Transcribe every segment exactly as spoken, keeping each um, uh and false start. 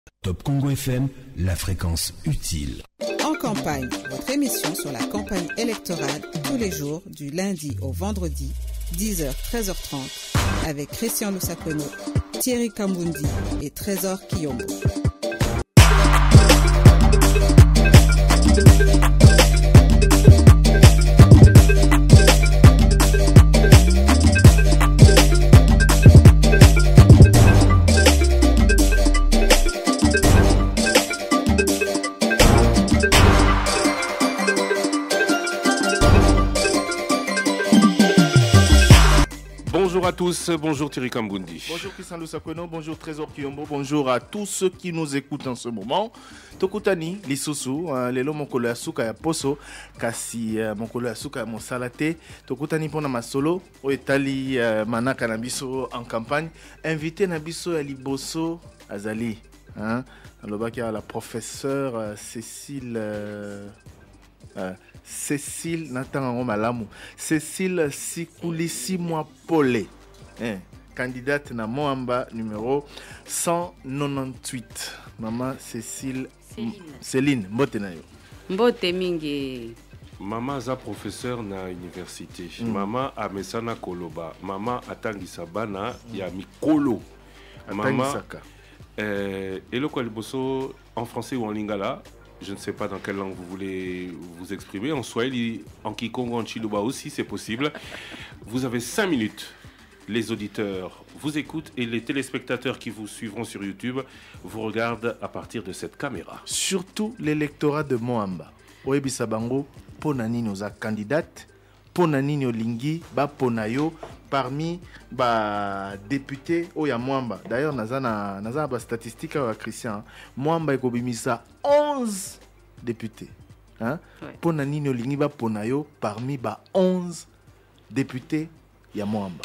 Top Congo F M, la fréquence utile. En campagne, votre émission sur la campagne électorale tous les jours du lundi au vendredi, dix heures treize heures trente, avec Christian Lusakono, Thierry Kambundi et Trésor Kiyombo. Bonjour à tous, bonjour Thierry Kambundi. Bonjour Christian Lusakono, bonjour Trésor Kiyombo, bonjour à tous ceux qui nous écoutent en ce moment. Tokutani, Lisusu, lelo mokolo ya suka ya poso, kasi mokolo ya suka ya mosalate. Tokutani pona masolo, o etali manaka na biso en campagne. Invité na biso ya liboso azali, hein, alobaki la professeure Cécile euh, euh, Cécile Natango Malamu. Cécile Sikoulissimwa Polé, hein, candidate na Moamba numéro cent quatre-vingt-dix-huit. Maman Cécile Céline, Céline mbote na yo. Mbote mingi. Maman za professeur na université. Mm. Maman amesana koloba. Maman atangisa bana ya mikolo. Maman euh eloko liboso en français ou en lingala. Je ne sais pas dans quelle langue vous voulez vous exprimer. En swahili, en kikongo, en chiluba aussi, c'est possible. Vous avez cinq minutes. Les auditeurs vous écoutent et les téléspectateurs qui vous suivront sur YouTube vous regardent à partir de cette caméra. Surtout l'électorat de Moamba. Oebi Sabango, Ponani nos candidate, Ponani nos lingi, ba Ponayo parmi ba députés Oya Moamba. D'ailleurs, nazana nazana ba statistique à Christian. Moamba ekobimisa onze députés. Hein? Ouais. Ponani nos lingi ba Ponayo parmi ba onze députés ya Moamba.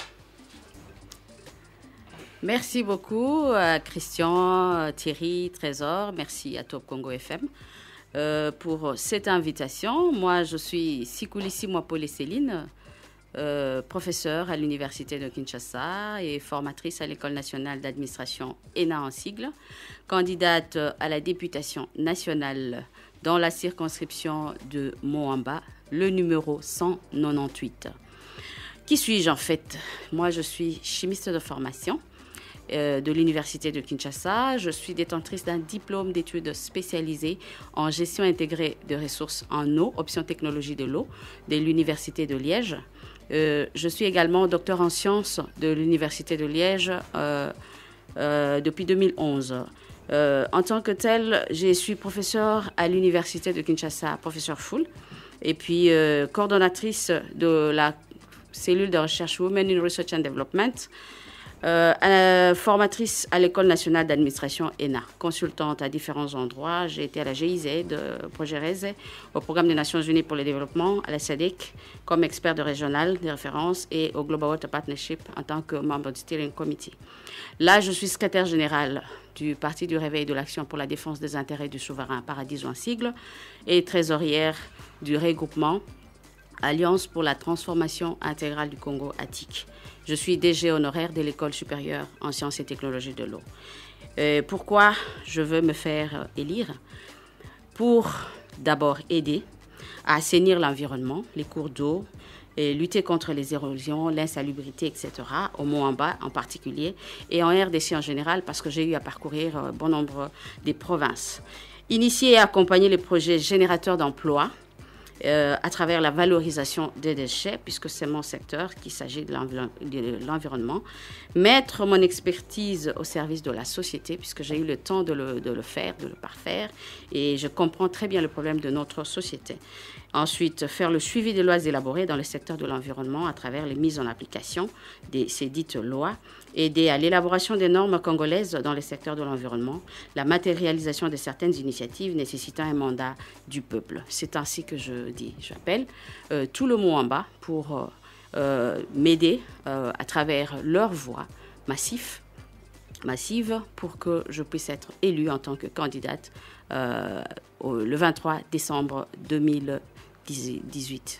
Merci beaucoup à Christian, Thierry, Trésor. Merci à Top Congo F M euh, pour cette invitation. Moi, je suis Sikoulissimwa Polé Céline, euh, professeure à l'Université de Kinshasa et formatrice à l'École nationale d'administration E N A en sigle, candidate à la députation nationale dans la circonscription de Moamba, le numéro cent quatre-vingt-dix-huit. Qui suis-je en fait? Moi, je suis chimiste de formation. Euh, de l'Université de Kinshasa. Je suis détentrice d'un diplôme d'études spécialisées en gestion intégrée de ressources en eau, option technologie de l'eau, de l'Université de Liège. Euh, je suis également docteur en sciences de l'Université de Liège euh, euh, depuis deux mille onze. Euh, en tant que tel, je suis professeure à l'Université de Kinshasa, professeur full, et puis euh, coordonnatrice de la cellule de recherche Women in Research and Development, Euh, euh, formatrice à l'École nationale d'administration E N A, consultante à différents endroits. J'ai été à la G I Z, au projet R E S E, au Programme des Nations Unies pour le développement, à la S A D C, comme expert de régional de référence et au Global Water Partnership en tant que membre du Steering Committee. Là, je suis secrétaire générale du Parti du Réveil de l'Action pour la défense des intérêts du souverain Paradiso en sigle et trésorière du regroupement Alliance pour la transformation intégrale du Congo A T I C. Je suis D G honoraire de l'École supérieure en sciences et technologies de l'eau. Euh, pourquoi je veux me faire élire? Pour d'abord aider à assainir l'environnement, les cours d'eau, et lutter contre les érosions, l'insalubrité, et cetera, au Moamba en particulier, et en R D C en général, parce que j'ai eu à parcourir euh, bon nombre des provinces. Initier et accompagner les projets générateurs d'emplois, Euh, à travers la valorisation des déchets, puisque c'est mon secteur qu'il s'agit de l'environnement. Mettre mon expertise au service de la société, puisque j'ai eu le temps de le, de le faire, de le parfaire, et je comprends très bien le problème de notre société. Ensuite, faire le suivi des lois élaborées dans le secteur de l'environnement à travers les mises en application de ces dites lois, aider à l'élaboration des normes congolaises dans le secteur de l'environnement, la matérialisation de certaines initiatives nécessitant un mandat du peuple. C'est ainsi que je dis, j'appelle euh, tout le Moamba pour euh, euh, m'aider euh, à travers leur voix massive, massive pour que je puisse être élue en tant que candidate euh, au, le vingt-trois décembre deux mille dix-huit.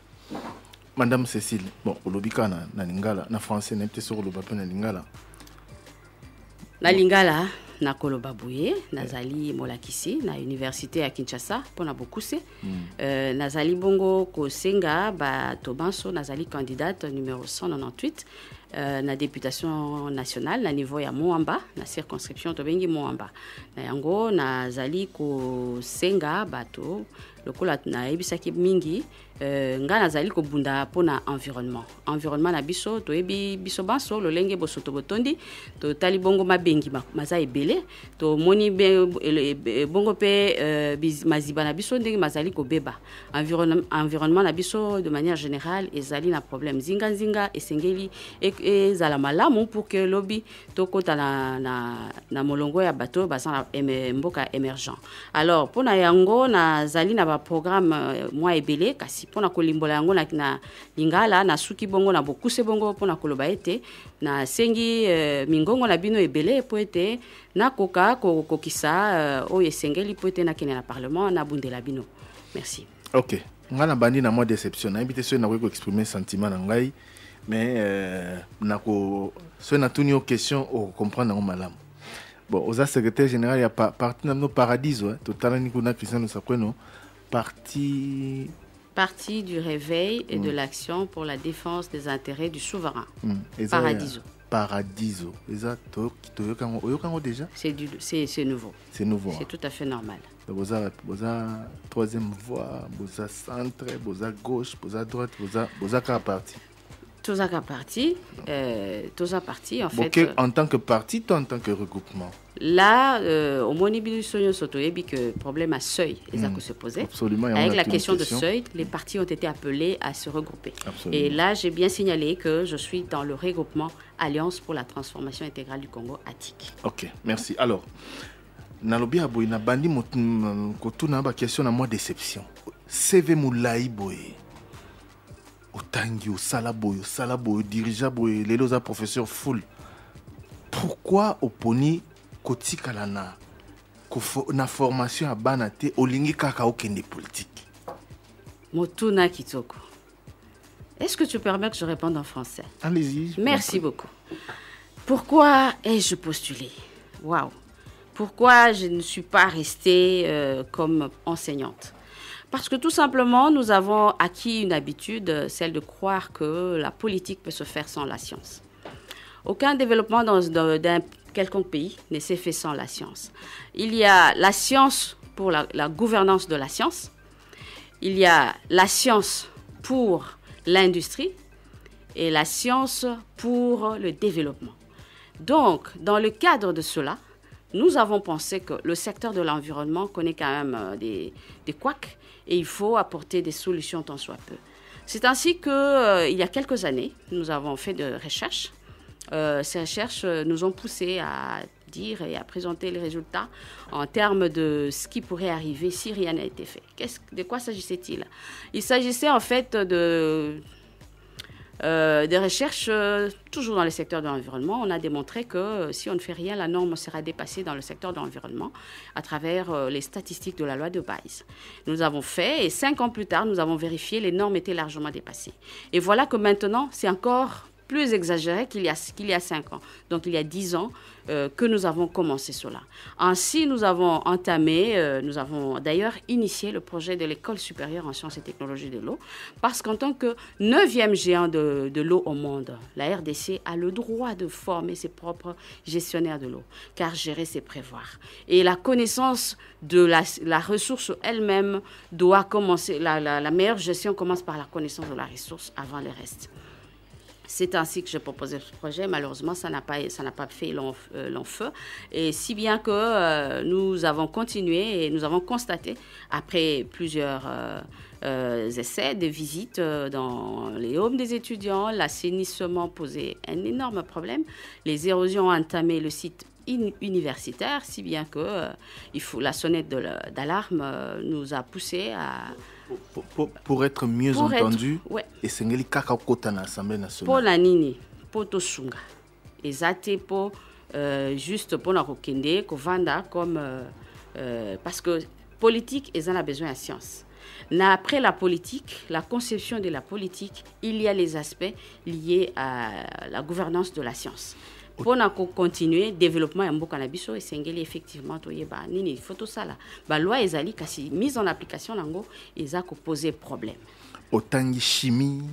Madame Cécile, bon, olobika na lingala, na français, na peut-être sur le na lingala. Na lingala, na koloba boye nazali molakisi na université ya Kinshasa pona bokuse mm. euh, nazali bongo kosenga ba tobanso nazali candidate numéro cent quatre-vingt-dix-huit euh, na députation nationale na niveau ya Moamba na circonscription tobengi Moamba na yango nazali kosenga bato lokola na ebisaki mingi euh, nga nazali ko bunda pona environnement environnement na biso to ebi biso banso lolenge bosoto botondi to tali bongo mabengi maza ebele to moni be, bongo pe euh, maziba na biso ndenge mazali ko beba environnement environnement na biso de manière générale ezali na problème zinga zinga esengeli ezala malamu pour que lobby to kota na na, na molongo ya bato basana mboka émergent alors pona yango nazali na programme euh, moi ebele kasi pona kolimbola yango na, na lingala na suki bongo na bokuse bongo pona koloba ete na sengi euh, mingongo na bino ebele po ete na koka kokisa euh, o esengeli po ete na kene na parlement na bundela bino merci. OK, ngana bandi na moi déception na invitation na ko exprimer sentiment na ngai mais euh, na ko so na tuni aux questions au comprendre ngo malamu. Bon, aux secrétaire général il y a pa, parti dans nos paradis ouais, total ni kuna Christian Lusakweno parti parti du réveil et mm. de l'action pour la défense des intérêts du souverain. Mm. Paradiso. Paradiso. Exacto. Déjà. C'est du c'est c'est nouveau. C'est nouveau. C'est tout à fait normal. Vous avez vous avez troisième voie, vous avez centre, vous avez gauche, vous avez droite, vous avez vous avez parti. Tous à parti, euh, tous à parti en bon, fait. En tant que parti, toi en tant que regroupement. Là, euh, au Monibilu Soyo Sotoyebi, que problème à seuil, ils mmh. se poser. Absolument. Avec la question de seuil, les partis ont été appelés à se regrouper. Absolument. Et là, j'ai bien signalé que je suis dans le regroupement Alliance pour la transformation intégrale du Congo, A T I C. Ok, merci. Alors, nalobi aboy na bandi kotuna ba question na moi déception. C V Moulaï boy. Otangi au salaboy, au salaboy, dirigeant boy, les loza professeur full. Pourquoi oponi koti kalana na formation à banate olingi kaka okende politique? Motuna Kitoko. Est-ce que tu permets que je réponde en français? Allez-y. Merci beaucoup. Pourquoi ai-je postulé? Waouh. Pourquoi je ne suis pas restée euh, comme enseignante? Parce que tout simplement, nous avons acquis une habitude, celle de croire que la politique peut se faire sans la science. Aucun développement dans, dans, d'un quelconque pays ne s'est fait sans la science. Il y a la science pour la, la gouvernance de la science. Il y a la science pour l'industrie et la science pour le développement. Donc, dans le cadre de cela, nous avons pensé que le secteur de l'environnement connaît quand même des, des couacs et il faut apporter des solutions tant soit peu. C'est ainsi qu'il euh, y a quelques années, nous avons fait de recherches. Euh, ces recherches nous ont poussé à dire et à présenter les résultats en termes de ce qui pourrait arriver si rien n'a été fait. Qu'est-ce, de quoi s'agissait-il? Il s'agissait en fait de... Euh, des recherches euh, toujours dans le secteur de l'environnement. On a démontré que euh, si on ne fait rien, la norme sera dépassée dans le secteur de l'environnement à travers euh, les statistiques de la loi de Bayes. Nous avons fait et cinq ans plus tard, nous avons vérifié les normes étaient largement dépassées. Et voilà que maintenant, c'est encore plus exagéré qu'il y a, qu'il y a cinq ans. Donc il y a dix ans euh, que nous avons commencé cela. Ainsi, nous avons entamé, euh, nous avons d'ailleurs initié le projet de l'École supérieure en sciences et technologies de l'eau, parce qu'en tant que neuvième géant de, de l'eau au monde, la R D C a le droit de former ses propres gestionnaires de l'eau, car gérer, c'est prévoir. Et la connaissance de la, la ressource elle-même doit commencer, la, la, la meilleure gestion commence par la connaissance de la ressource avant le reste. C'est ainsi que j'ai proposé ce projet. Malheureusement, ça n'a pas, ça n'a pas fait long, euh, long feu. Et si bien que euh, nous avons continué et nous avons constaté, après plusieurs euh, euh, essais, des visites euh, dans les homes des étudiants, l'assainissement posait un énorme problème. Les érosions ont entamé le site universitaire, si bien que euh, il faut, la sonnette de la, d'alarme euh, nous a poussé à... Pour, pour, pour être mieux pour entendu, être, ouais. Et c'est ngeli kaka kota na Assemblée nationale. Pour la nini, pour to sunga. Ezate pour euh, juste pour na kokende, kovanda comme euh, euh, parce que politique, ils en a besoin de science. Mais après la politique, la conception de la politique, il y a les aspects liés à la gouvernance de la science. Pour continuer développement en mboka na biso et sengeli effectivement toyeba nini photo sala ba loi ezali kasi mise en application nango eza ko poser problème. Otangi chimie,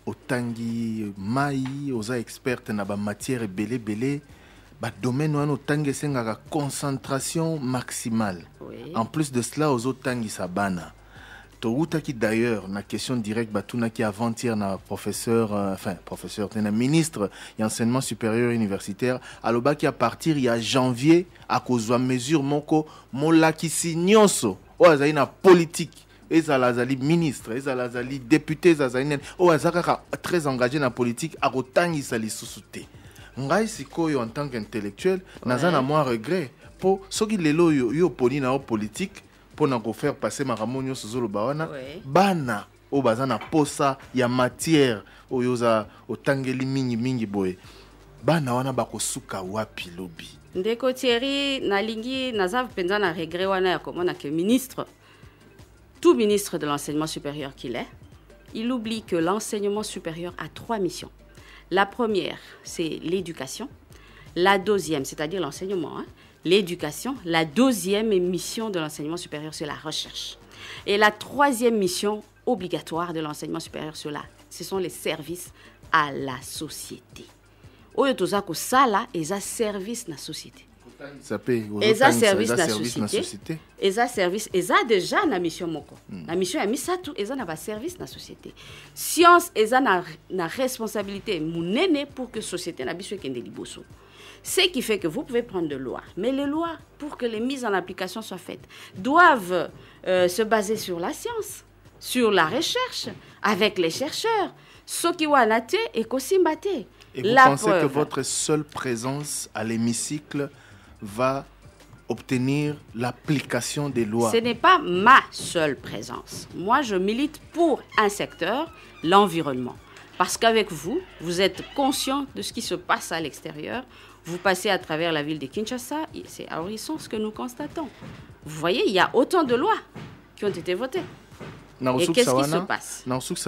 otangi mai, oza experte na ba matière belé belé, ba domaine wana otangi sengaka concentration maximale. Oui. En plus de cela ozotangi sabana. Qui d'ailleurs, la question directe, Batuna qui avant-hier, na professeur, euh, enfin, professeur, na ministre d'enseignement supérieur universitaire, aloba qui à partir il y a janvier, à cause de mesure, moko, mola qui signonso, ou azaï na politique, et azali ministre, et azali député, azali, ou azaka très engagé dans la politique, à rotangi sali sous-souté. Ngai sikoyo en tant qu'intellectuel, nazana moi regret, pour ceux qui lelo yo yo poni na politique, pour nous faire passer ma ramonio sozolo bawana bana o bazana posa ya matière o yoza otangeli mingi mingi boye bana wana bakosuka wapi lobi ndeko Thierry nalingi naza penza na regret wana ya komona que ministre tout ministre de l'enseignement supérieur qu'il est il oublie que l'enseignement supérieur a trois missions. La première c'est l'éducation, la deuxième c'est-à-dire l'enseignement hein, l'éducation, la deuxième mission de l'enseignement supérieur, c'est la recherche. Et la troisième mission obligatoire de l'enseignement supérieur, c'est là, ce sont les services à la société. Oyo tozako sala eza service na société. Eza service na société. Eza service, eza déjà na mission moko. La mission ya misatu eza na ba service na société. Science eza na na responsabilité munene pour que société na biso kende liboso. Ce qui fait que vous pouvez prendre des lois. Mais les lois, pour que les mises en application soient faites, doivent euh, se baser sur la science, sur la recherche, avec les chercheurs. Ce qui va nater et kosimbate. Et vous la pensez preuve. Que votre seule présence à l'hémicycle va obtenir l'application des lois? Ce n'est pas ma seule présence. Moi, je milite pour un secteur, l'environnement. Parce qu'avec vous, vous êtes conscient de ce qui se passe à l'extérieur. Vous passez à travers la ville de Kinshasa, c'est ahurissant ce que nous constatons. Vous voyez, il y a autant de lois qui ont été votées. Et qu'est-ce qui se passe?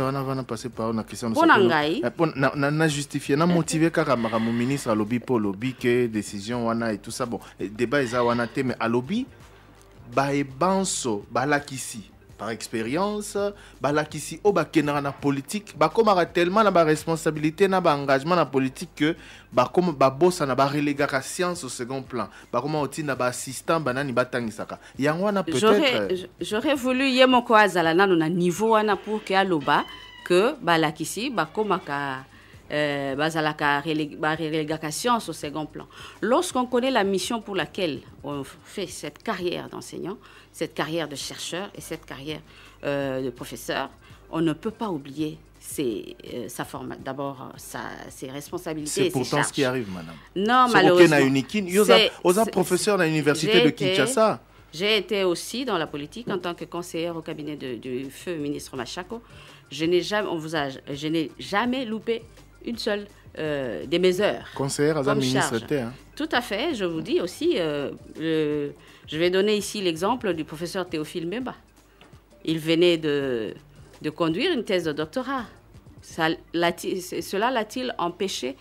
Pour Nangaï, na justifié, na motivé car mon ministre a lobby pour lobby que décision wana et tout ça bon débat eza wana te mais a lobby ba e banso ba la kisi par expérience balakisi o bakendaka na politique bakomaka tellement na ba responsabilité na ba engagement na politique que bakoma babosa na ba relégaka science au second plan bakoma otina ba assistant banani batangisaka yango wana peut-être j'aurais voulu yemoko azala nano na niveau wana pour que aloba que balakisi bakomaka Euh, bazalaka relégation science au second plan. Lorsqu'on connaît la mission pour laquelle on fait cette carrière d'enseignant, cette carrière de chercheur et cette carrière euh, de professeur, on ne peut pas oublier ses, euh, sa forme, d'abord sa, ses responsabilités. C'est et pourtant ses ce qui arrive, madame. Non, malheureusement. Vous êtes professeur à l'université de Kinshasa. J'ai été aussi dans la politique en tant que conseillère au cabinet de, du feu ministre Machako. Je n'ai jamais, on vous a, je n'ai jamais loupé une seule euh, de mes heures. Conseillère à la ministre. Hein. Tout à fait. Je vous dis aussi, euh, le, je vais donner ici l'exemple du professeur Théophile Mbemba. Il venait de, de conduire une thèse de doctorat. Ça, l'a, cela l'a-t-il empêché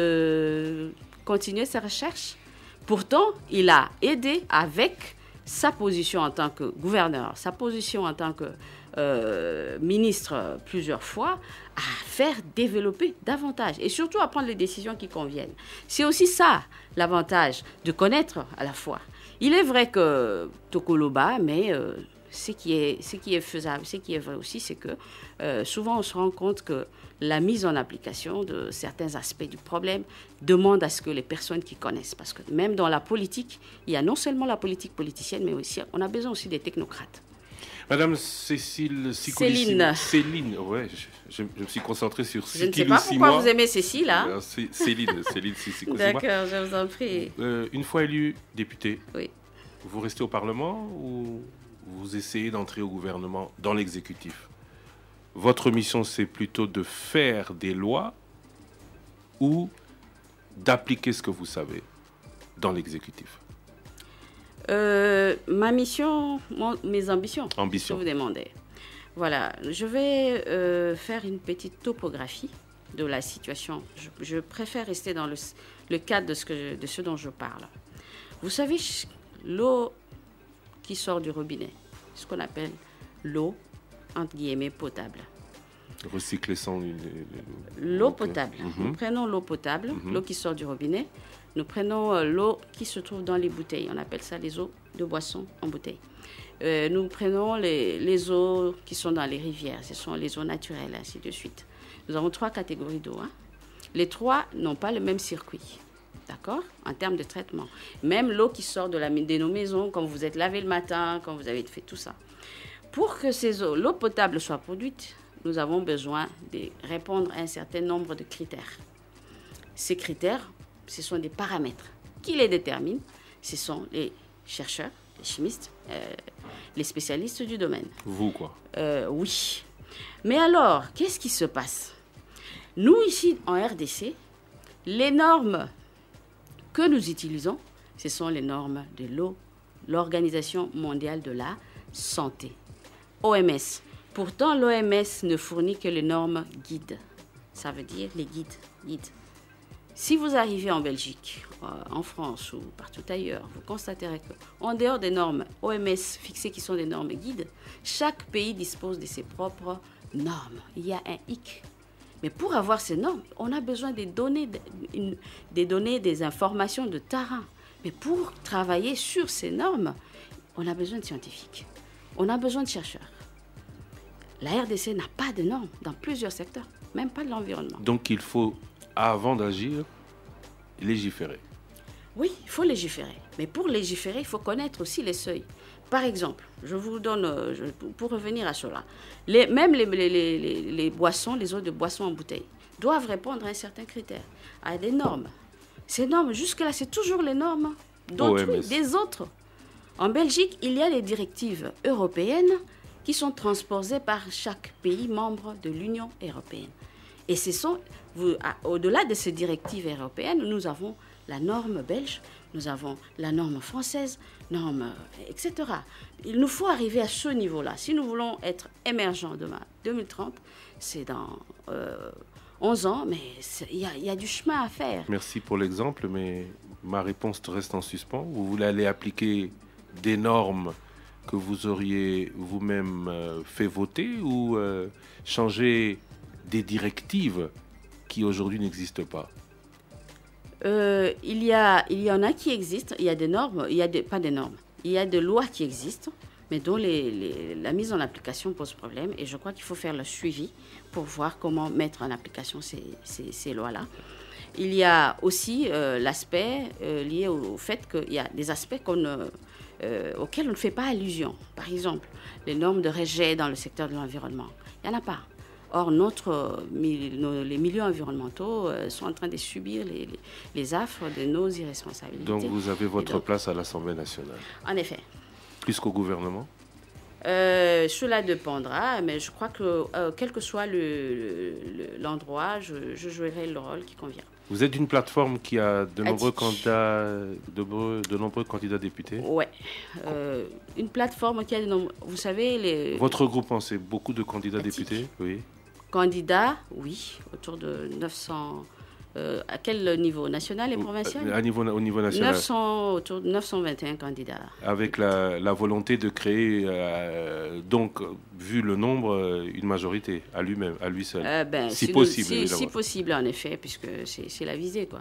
de continuer ses recherches? Pourtant, il a aidé avec sa position en tant que gouverneur, sa position en tant que euh, ministre plusieurs fois, à faire développer davantage et surtout à prendre les décisions qui conviennent. C'est aussi ça, l'avantage de connaître à la fois. Il est vrai que Tokoloba, mais euh, ce, qui est, ce qui est faisable, ce qui est vrai aussi, c'est que euh, souvent on se rend compte que la mise en application de certains aspects du problème demande à ce que les personnes qui connaissent, parce que même dans la politique, il y a non seulement la politique politicienne, mais aussi on a besoin aussi des technocrates. Madame Cécile Céline. Céline, ouais, je, je, je me suis concentré sur Céline. Je ne sais pas pourquoi vous aimez Cécile, hein? euh, Céline, Céline, Céline. D'accord, je vous en prie. Euh, une fois élu député, oui. Vous restez au Parlement ou vous essayez d'entrer au gouvernement, dans l'exécutif? Votre mission, c'est plutôt de faire des lois ou d'appliquer ce que vous savez dans l'exécutif? Euh, ma mission, mon, mes ambitions, Ambition. je vous demandais. Voilà, je vais euh, faire une petite topographie de la situation. Je, je préfère rester dans le, le cadre de ce, que, de ce dont je parle. Vous savez, l'eau qui sort du robinet, ce qu'on appelle l'eau, entre guillemets, potable. Recycler sans... L'eau potable. Mm-hmm. Nous prenons l'eau potable, mm-hmm. l'eau qui sort du robinet. Nous prenons euh, l'eau qui se trouve dans les bouteilles. On appelle ça les eaux de boisson en bouteille. Euh, nous prenons les, les eaux qui sont dans les rivières. Ce sont les eaux naturelles, ainsi de suite. Nous avons trois catégories d'eau. Hein. Les trois n'ont pas le même circuit. D'accord? En termes de traitement. Même l'eau qui sort de, la, de nos maisons, quand vous êtes lavé le matin, quand vous avez fait tout ça. Pour que ces eaux, l'eau potable soit produite, nous avons besoin de répondre à un certain nombre de critères. Ces critères, ce sont des paramètres. Qui les déterminent? Ce sont les chercheurs, les chimistes, euh, les spécialistes du domaine. Vous, quoi? euh, Oui. Mais alors, qu'est-ce qui se passe? Nous, ici, en R D C, les normes que nous utilisons, ce sont les normes de l'eau, l'Organisation mondiale de la santé, O M S. Pourtant, l'O M S ne fournit que les normes guides. Ça veut dire les guides. guides. Si vous arrivez en Belgique, en France ou partout ailleurs, vous constaterez qu'en dehors des normes O M S fixées qui sont des normes guides, chaque pays dispose de ses propres normes. Il y a un hic. Mais pour avoir ces normes, on a besoin des données, des données, des informations de terrain. Mais pour travailler sur ces normes, on a besoin de scientifiques. On a besoin de chercheurs. La R D C n'a pas de normes dans plusieurs secteurs, même pas de l'environnement. Donc il faut, avant d'agir, légiférer. Oui, il faut légiférer. Mais pour légiférer, il faut connaître aussi les seuils. Par exemple, je vous donne, je, pour revenir à cela, les, même les, les, les, les boissons, les eaux de boissons en bouteille, doivent répondre à un certain critère, à des normes. Ces normes, jusque-là, c'est toujours les normes d'autrui, des autres. En Belgique, il y a les directives européennes qui sont transposées par chaque pays membre de l'Union européenne. Et ce sont, vous, au-delà de ces directives européennes, nous avons la norme belge, nous avons la norme française, norme, et cetera. Il nous faut arriver à ce niveau-là. Si nous voulons être émergents demain, deux mille trente, c'est dans euh, onze ans, mais il y, y a du chemin à faire. Merci pour l'exemple, mais ma réponse reste en suspens. Vous voulez aller appliquer des normes que vous auriez vous-même euh, fait voter ou euh, changer des directives qui aujourd'hui n'existent pas? Euh, il, y a, il y en a qui existent, il y a des normes, il y a des, pas des normes, il y a des lois qui existent, mais dont les, les, la mise en application pose problème. Et je crois qu'il faut faire le suivi pour voir comment mettre en application ces, ces, ces lois-là. Il y a aussi euh, l'aspect euh, lié au, au fait qu'il y a des aspects qu'on ne, euh, auxquels on ne fait pas allusion. Par exemple, les normes de rejet dans le secteur de l'environnement. Il n'y en a pas. Or, notre, nos, les milieux environnementaux euh, sont en train de subir les, les, les affres de nos irresponsabilités. Donc, vous avez votre donc, place à l'Assemblée nationale. En effet. Plus qu'au gouvernement? euh, Cela dépendra, mais je crois que, euh, quel que soit le, le, l'endroit, je, je jouerai le rôle qui convient. Vous êtes une plateforme qui a de nombreux candidats, de, de nombreux candidats députés? Oui. Euh, une plateforme qui a de nombreux... Vous savez, les... Votre groupement, c'est beaucoup de candidats Attic. députés? Oui. Candidats, oui, autour de neuf cents. Euh, à quel niveau? National et provincial? à niveau, Au niveau national. neuf cents, autour de neuf cent vingt et un candidats. Avec la, la volonté de créer, euh, donc, vu le nombre, une majorité à lui-même, à lui seul. Euh, ben, si, si possible, nous, si, si possible, en effet, puisque c'est la visée, quoi.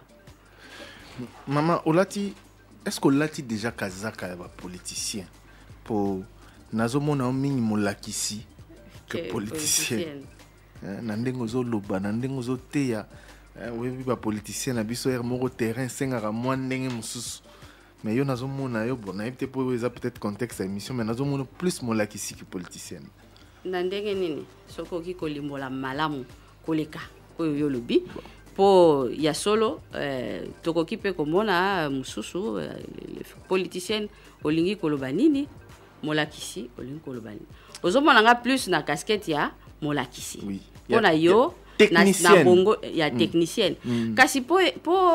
Maman, Olati, est-ce que Olati déjà Kazaka est un politicien? Pour Nazomona minimum lakisi que politicien. Nandengozo loba, nandengozo teya. Oui, oui, politicien na biso er moko terrain sengaka mwa ndenge mosusu. Mais yo nazomona yo bon, na peut-être pour peut-être contexte à émission, mais nazomona plus molakisi que politicien. Na ndenge nini sokoki kolimbola malamu koleka oyo yo lobi po ya solo euh, tokoki pe komona mususu euh, les politiciens olingi koloba nini molakisi olingi koloba nini ozomona nga plus na casquette ya molakisi oui. Pona yo na, na bongo ya technicienne mm. Mm. Kasi po po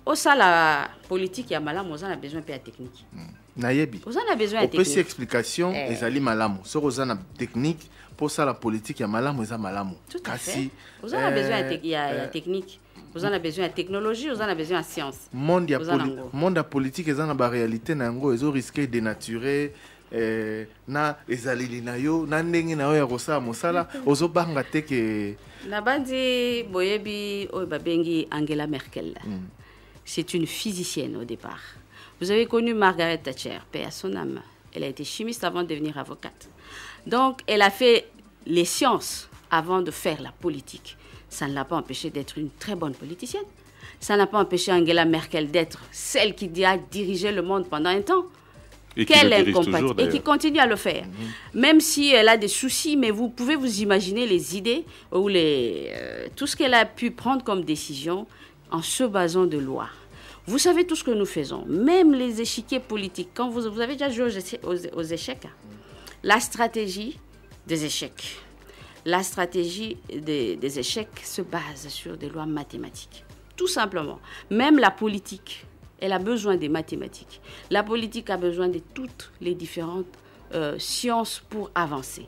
Au ça, la politique, il y a malade, on a besoin de la technique. Nayebi. On a besoin de technique. technique. Au explication, eh. les ali malamu. So on a technique pour ça la politique, il y a malamu, il y a malamu. Tout à Kasi, fait. On a besoin de eh, la technique. On a besoin de technologie, on a besoin de science. Monde ya poli monde politique, ils ont la réalité nango, ils ont risqué de dénaturer. Eh, na ezalili na yo na ndenge na yo ya kosala mosala ozobanga te ke na bandi boyebi oyo babengi Angela Merkel. Mm. C'est une physicienne au départ. Vous avez connu Margaret Thatcher, paix à son âme. Elle a été chimiste avant de devenir avocate. Donc elle a fait les sciences avant de faire la politique. Ça ne l'a pas empêché d'être une très bonne politicienne. Ça n'a pas empêché Angela Merkel d'être celle qui a dirigé le monde pendant un temps. Et Qu'elle qui, est compatible et qui continue à le faire. Mm-hmm. Même si elle a des soucis, mais vous pouvez vous imaginer les idées ou les, euh, tout ce qu'elle a pu prendre comme décision en se basant de lois. Vous savez tout ce que nous faisons, même les échiquiers politiques. Quand vous, vous avez déjà joué aux, aux, aux échecs, hein? La stratégie des échecs. La stratégie des, des échecs se base sur des lois mathématiques. Tout simplement. Même la politique, elle a besoin des mathématiques. La politique a besoin de toutes les différentes euh, sciences pour avancer.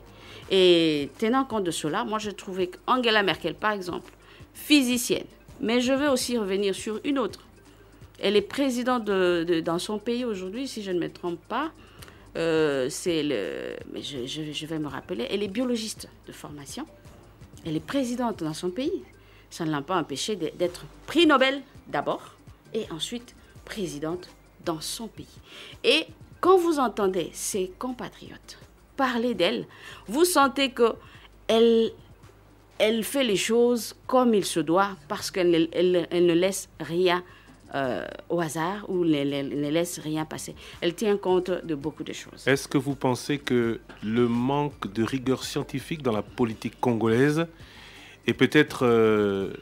Et tenant compte de cela, moi, je trouvais qu'Angela Merkel, par exemple, physicienne, mais je veux aussi revenir sur une autre. Elle est présidente de, de, dans son pays aujourd'hui, si je ne me trompe pas. Euh, c'est le, mais je, je, je vais me rappeler, elle est biologiste de formation. Elle est présidente dans son pays. Ça ne l'a pas empêché d'être prix Nobel d'abord et ensuite présidente dans son pays. Et quand vous entendez ses compatriotes parler d'elle, vous sentez qu'elle elle fait les choses comme il se doit parce qu'elle elle, elle ne laisse rien euh, au hasard ou ne, ne laisse rien passer. Elle tient compte de beaucoup de choses. Est-ce que vous pensez que le manque de rigueur scientifique dans la politique congolaise est peut-être euh,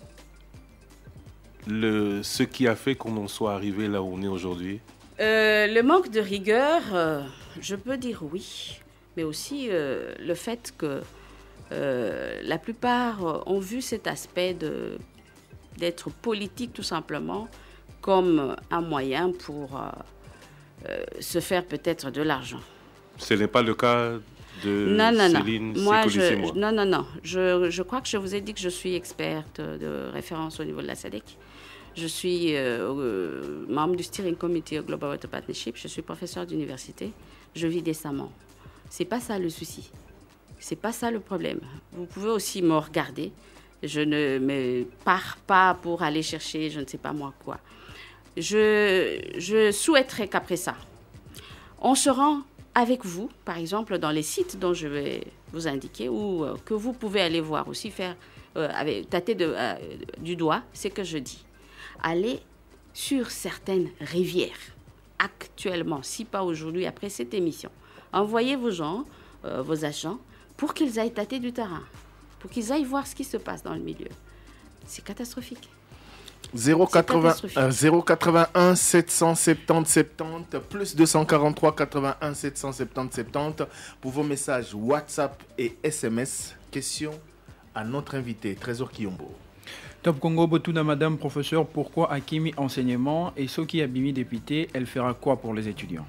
le, ce qui a fait qu'on en soit arrivé là où on est aujourd'hui? euh, Le manque de rigueur, euh, je peux dire oui, mais aussi euh, le fait que euh, la plupart ont vu cet aspect de, d'être politique tout simplement comme un moyen pour euh, euh, se faire peut-être de l'argent. Ce n'est pas le cas de non, non, Céline non. Moi, je, je, non, non, non. Je, je crois que je vous ai dit que je suis experte de référence au niveau de la S A D C. Je suis euh, euh, membre du Steering Committee Global Water Partnership. Je suis professeur d'université. Je vis décemment. C'est pas ça le souci. C'est pas ça le problème. Vous pouvez aussi me regarder. Je ne me pars pas pour aller chercher je ne sais pas moi quoi. Je, je souhaiterais qu'après ça, on se rend avec vous, par exemple, dans les sites dont je vais vous indiquer ou euh, que vous pouvez aller voir aussi, faire, euh, avec, tâter de, euh, du doigt, c'est que je dis. Allez sur certaines rivières, actuellement, si pas aujourd'hui, après cette émission. Envoyez vos gens, euh, vos agents, pour qu'ils aillent tâter du terrain, pour qu'ils aillent voir ce qui se passe dans le milieu. C'est catastrophique. zéro quatre-vingt-un sept cent soixante-dix soixante-dix plus deux cent quarante-trois quatre-vingt-un sept cent soixante-dix soixante-dix pour vos messages WhatsApp et S M S. Question à notre invité, Trésor Kiyombo. Top Congo Botuna, madame professeur, pourquoi Akimi enseignement et ce qui a bimi député, elle fera quoi pour les étudiants?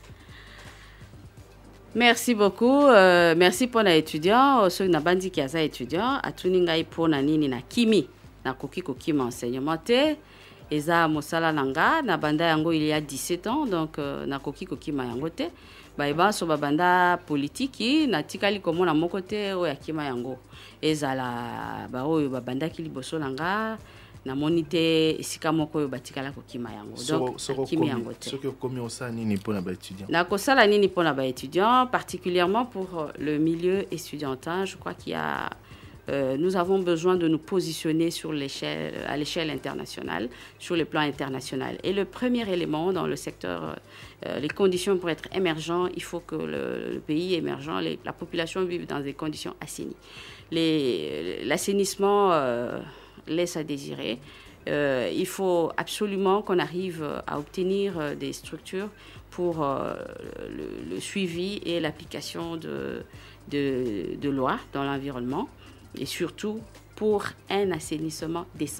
Merci beaucoup. Euh, merci pour les étudiants. Ceux qui n'ont pas dit qu'il y a des étudiants, à tout le monde pour nani na Kimi. Na koki koki enseignement te eza mosala nanga na banda yango il y a dix-sept ans donc euh, na koki koki ma yango te ba eba so banda politique na tikali komo na moko te o yakima yango ezala ba oyo banda ki liboso nanga na monite esika moko yo batikala kokima yango donc so, so kimi yango te ce que komi osa nini pona ba étudiant na kosala nini pona ba étudiant particulièrement pour le milieu étudiantin. Je crois qu'il y a Euh, nous avons besoin de nous positionner sur l'échelle, à l'échelle internationale, sur le plan international. Et le premier élément dans le secteur, euh, les conditions pour être émergent, il faut que le, le pays émergent, les, la population vive dans des conditions assainies. Les, l'assainissement euh, laisse à désirer. Euh, il faut absolument qu'on arrive à obtenir des structures pour euh, le, le suivi et l'application de, de, de lois dans l'environnement. Et surtout pour un assainissement décent.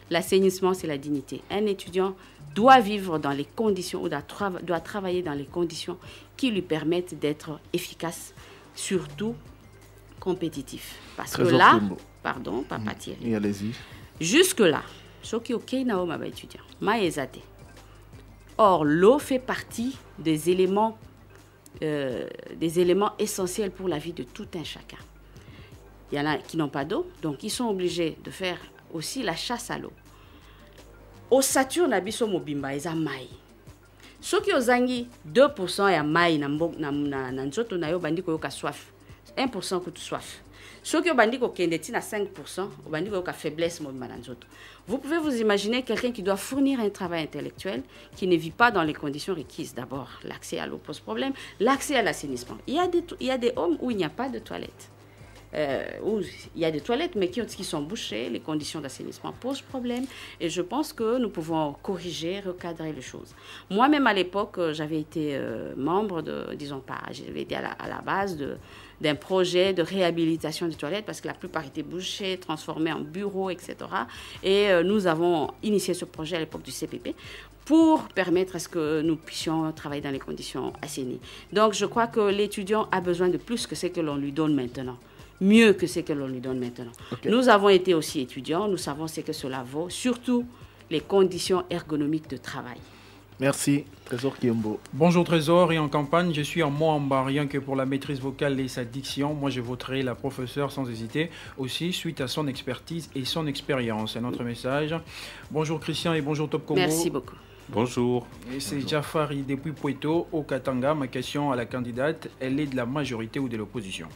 l'assainissement, c'est la dignité. Un étudiant doit vivre dans les conditions, ou doit, tra- doit travailler dans les conditions qui lui permettent d'être efficace, surtout compétitif. Parce Très que là, beau. pardon, Papa mmh. Thierry, et allez-y. Jusque-là, ce qui est OK, nao ma étudiant, ma ezate. Or, l'eau fait partie des éléments, euh, des éléments essentiels pour la vie de tout un chacun. Il y en a qui n'ont pas d'eau, donc ils sont obligés de faire aussi la chasse à l'eau. Au Saturne, abiso mobimba eza mai. Ce qui ozangi deux pour cent ya mai na na na nzoto na yo bandi ko yoka soif. un pour cent coûte soif. Ce qui bandi ko kende tina cinq pour cent, bandi ko yoka faiblesse mobimba na nzoto. Vous pouvez vous imaginer quelqu'un qui doit fournir un travail intellectuel, qui ne vit pas dans les conditions requises. D'abord, l'accès à l'eau pose problème, l'accès à l'assainissement. Il y a des, il y a des homes où il n'y a pas de toilettes. Euh, où il y a des toilettes, mais qui, qui sont bouchées, les conditions d'assainissement posent problème. Et je pense que nous pouvons corriger, recadrer les choses. Moi-même, à l'époque, j'avais été euh, membre de, disons pas, j'avais été à la, à la base de... d'un projet de réhabilitation des toilettes parce que la plupart étaient bouchées, transformées en bureaux, et cetera. Et euh, nous avons initié ce projet à l'époque du C P P pour permettre à ce que nous puissions travailler dans les conditions assainies. Donc, je crois que l'étudiant a besoin de plus que ce que l'on lui donne maintenant. Mieux que ce que l'on lui donne maintenant. Okay. Nous avons été aussi étudiants, nous savons ce que cela vaut, surtout les conditions ergonomiques de travail. Merci, Trésor Kiombo. Bonjour Trésor, et en campagne, je suis en moi en bas, rien que pour la maîtrise vocale et sa diction. Moi, je voterai la professeure sans hésiter, aussi suite à son expertise et son expérience. C'est notre message. Bonjour Christian et bonjour Top Congo. Merci beaucoup. Bonjour. Et c'est Jafari depuis Poito, au Katanga. Ma question à la candidate, elle est de la majorité ou de l'opposition?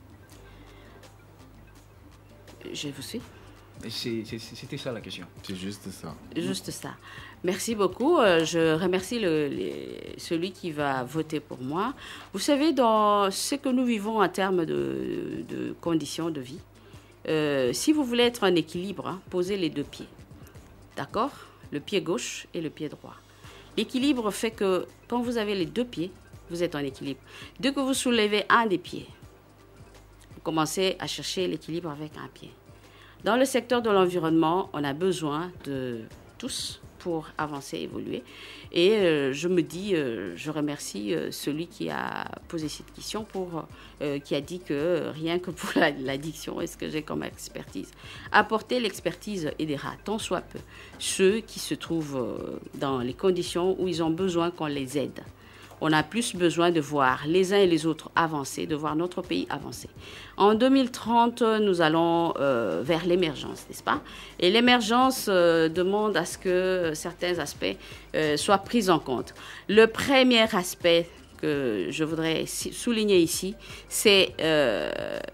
Je vous suis. C'était ça la question. C'est juste ça. Juste ça. Merci beaucoup. Je remercie le, les, celui qui va voter pour moi. Vous savez, dans ce que nous vivons en termes de, de conditions de vie, euh, si vous voulez être en équilibre, hein, posez les deux pieds. D'accord? Le pied gauche et le pied droit. L'équilibre fait que quand vous avez les deux pieds, vous êtes en équilibre. Dès que vous soulevez un des pieds, vous commencez à chercher l'équilibre avec un pied. Dans le secteur de l'environnement, on a besoin de tous pour avancer, évoluer. Et euh, je me dis, euh, je remercie euh, celui qui a posé cette question, pour, euh, qui a dit que euh, rien que pour l'addiction, est-ce que j'ai comme expertise. Apporter l'expertise aidera tant soit peu ceux qui se trouvent euh, dans les conditions où ils ont besoin qu'on les aide. On a plus besoin de voir les uns et les autres avancer, de voir notre pays avancer. En deux mille trente, nous allons euh, vers l'émergence, n'est-ce pas? Et l'émergence euh, demande à ce que certains aspects euh, soient pris en compte. Le premier aspect que je voudrais souligner ici, c'est euh,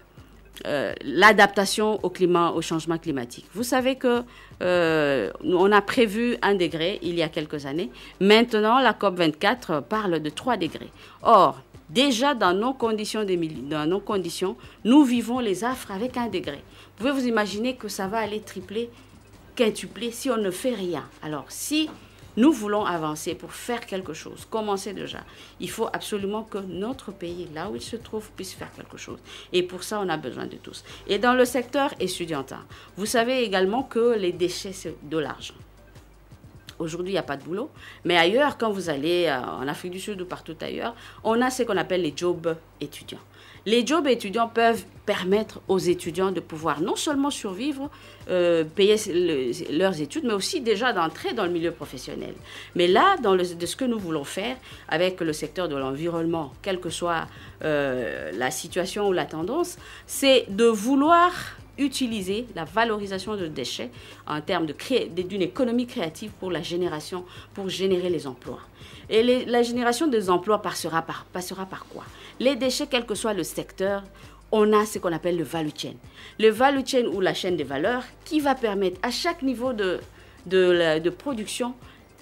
euh, l'adaptation au climat, au changement climatique. Vous savez que Euh, on a prévu un degré il y a quelques années. Maintenant, la COP vingt-quatre parle de trois degrés. Or, déjà dans nos conditions, de, dans nos conditions, nous vivons les affres avec un degré. Vous pouvez vous imaginer que ça va aller tripler, quintupler si on ne fait rien. Alors, si nous voulons avancer pour faire quelque chose, commencer déjà, il faut absolument que notre pays, là où il se trouve, puisse faire quelque chose. Et pour ça, on a besoin de tous. Et dans le secteur étudiantin, vous savez également que les déchets, c'est de l'argent. Aujourd'hui, il n'y a pas de boulot. Mais ailleurs, quand vous allez en Afrique du Sud ou partout ailleurs, on a ce qu'on appelle les jobs étudiants. Les jobs étudiants peuvent permettre aux étudiants de pouvoir non seulement survivre, euh, payer le, leurs études, mais aussi déjà d'entrer dans le milieu professionnel. Mais là, dans le, de ce que nous voulons faire avec le secteur de l'environnement, quelle que soit euh, la situation ou la tendance, c'est de vouloir utiliser la valorisation de déchets en termes de créer, d'une économie créative pour la génération, pour générer les emplois. Et les, la génération des emplois passera par, passera par quoi? Les déchets, quel que soit le secteur, on a ce qu'on appelle le value chain. Le value chain ou la chaîne des valeurs qui va permettre à chaque niveau de, de, de production,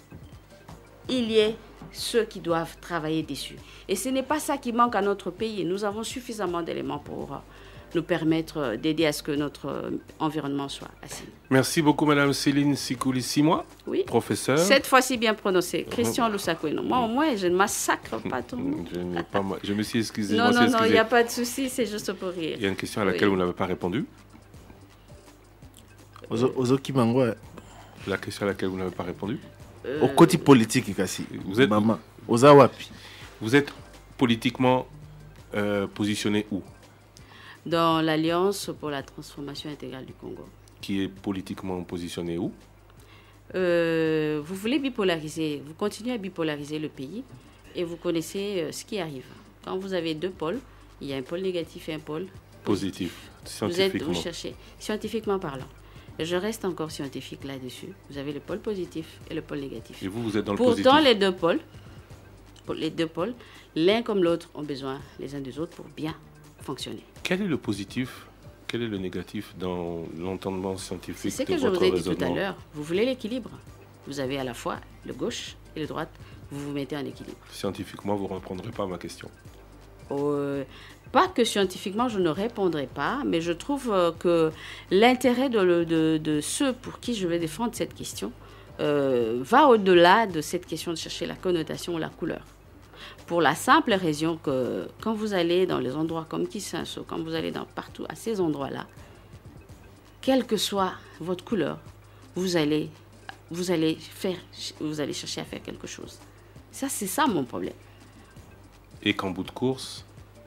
il y ait ceux qui doivent travailler dessus. Et ce n'est pas ça qui manque à notre pays. Nous avons suffisamment d'éléments pour nous permettre d'aider à ce que notre environnement soit assis. Merci beaucoup, Madame Céline Sikouli-Simoa, oui, professeure. Cette fois-ci bien prononcée. Christian Lusakoueno. Moi, au moins, je ne massacre pas tout le monde. Je, n'ai pas ma... je me suis excusé. Non, non, non, il n'y a pas de souci, c'est juste pour rire. Il y a une question à laquelle oui. vous n'avez pas répondu. Ozo Kimango. La question à laquelle vous n'avez pas répondu euh... Au côté politique, Kassi. Vous êtes maman. Aux Awapi. Vous êtes politiquement euh, positionné où? Dans l'Alliance pour la transformation intégrale du Congo. Qui est politiquement positionné où? euh, Vous voulez bipolariser, vous continuez à bipolariser le pays et vous connaissez euh, ce qui arrive. Quand vous avez deux pôles, il y a un pôle négatif et un pôle positif. Scientifiquement. Vous, êtes, vous cherchez, scientifiquement parlant. Je reste encore scientifique là-dessus. Vous avez le pôle positif et le pôle négatif. Et vous, vous êtes dans le Pourtant, positif. les deux pôles, les deux pôles, l'un comme l'autre, ont besoin les uns des autres pour bien fonctionner. Quel est le positif? Quel est le négatif dans l'entendement scientifique? C'est ce que je vous ai dit tout à l'heure. Vous voulez l'équilibre. Vous avez à la fois le gauche et le droite. Vous vous mettez en équilibre. Scientifiquement, vous ne répondrez pas à ma question. Euh, pas que scientifiquement, je ne répondrai pas, mais je trouve euh, que l'intérêt de, de, de ceux pour qui je vais défendre cette question euh, va au-delà de cette question de chercher la connotation ou la couleur. Pour la simple raison que quand vous allez dans les endroits comme Kisanso, quand vous allez dans partout à ces endroits-là, quelle que soit votre couleur, vous allez, vous allez faire, vous allez chercher à faire quelque chose. Ça, c'est ça mon problème. Et qu'en bout de course,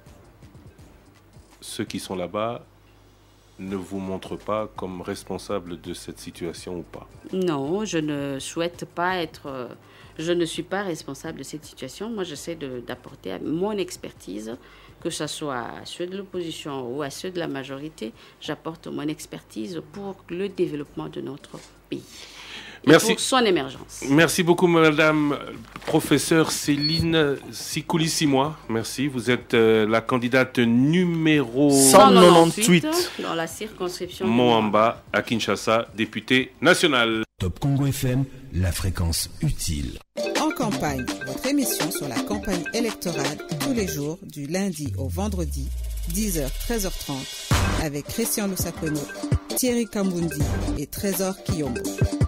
ceux qui sont là-bas ne vous montrent pas comme responsable de cette situation ou pas? Non, je ne souhaite pas être... Je ne suis pas responsable de cette situation. Moi, j'essaie de, d'apporter mon expertise, que ce soit à ceux de l'opposition ou à ceux de la majorité. J'apporte mon expertise pour le développement de notre pays. Merci. Pour son émergence. Merci beaucoup, madame professeure Céline Sikoulissi-Moi. Merci. Vous êtes euh, la candidate numéro cent quatre-vingt-huit dans la circonscription Moamba à Kinshasa, députée nationale. Top Congo F M, la fréquence utile. En campagne, votre émission sur la campagne électorale tous les jours du lundi au vendredi, dix heures treize heures trente, avec Christian Lusakono, Thierry Kambundi et Trésor Kiyombo.